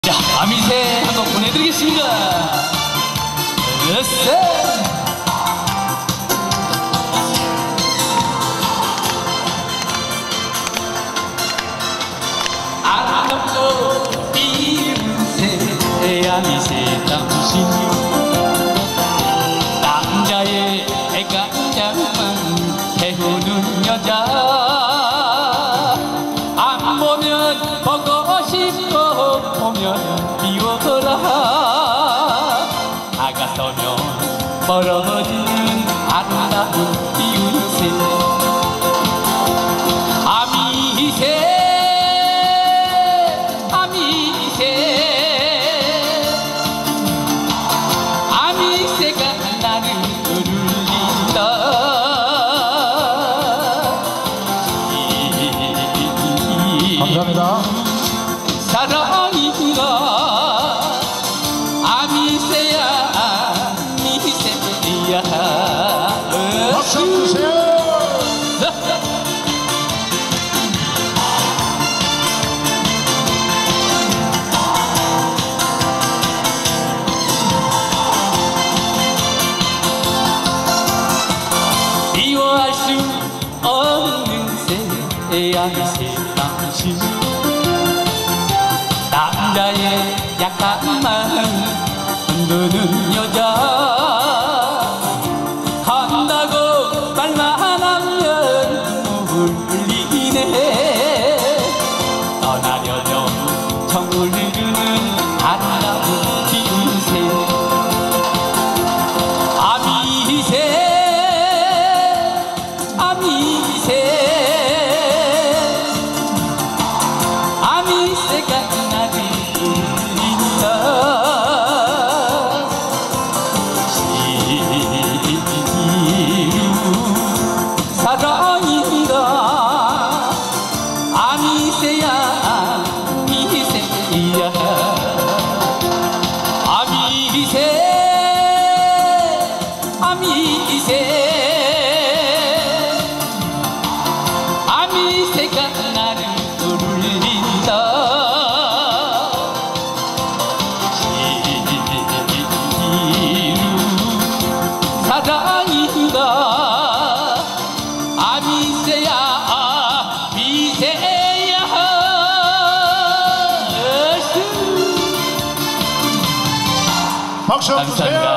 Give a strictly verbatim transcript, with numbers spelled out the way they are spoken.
자, 아미새 한번 보내드리겠습니다. 으쌰! 아름답고 이름새 아미새 당신 남자의 애간장만 태우는 여자 안 보면 보고 싶고 보면 미워라 다가서면 멀어지는 아름다운 이웃새 아미새 아미새가 나를 울린다 감사합니다. 사랑인가 아미새야 아미새야 박수 주세요. 미워할 수 없는 새 아미새 당신 남자의 약한 마음 흔드는 여자 간다고 말만 하면 눈물 흘리네 떠나려면 정을 흐르는 아름다운 기운새 아미새 아미새 아미새가 나를 울린다 시루 사랑인가 아미새야 아미새야 아미새 아미새 아미새가 나를 울린다 시루 사랑인가 아미새야 아미새야 박수 주세요.